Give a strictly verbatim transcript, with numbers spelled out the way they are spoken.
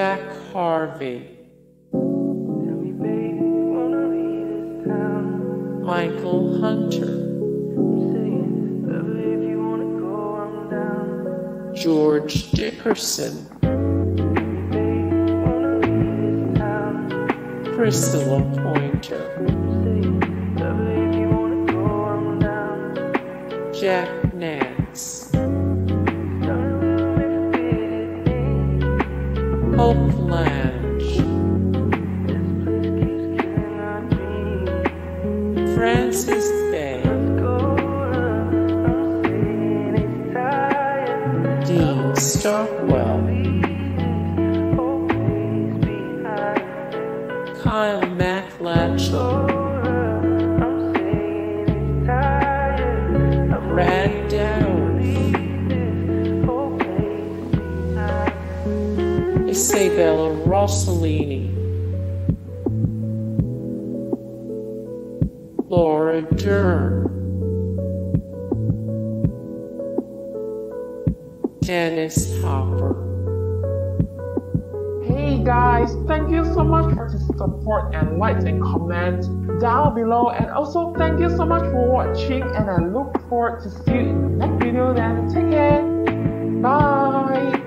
Jack Harvey, Michael Hunter, George Dickerson, Priscilla Pointer, Jack Nance, Hope Lange, Francis Bay, Dean Stockwell, Kyle MacLachlan, Brad Dowd, Isabella Rossellini, Laura Dern, Dennis Hopper. Hey guys, thank you so much for the support and likes and comments down below, and also thank you so much for watching, and I look forward to see you in the next video. Then take care, bye.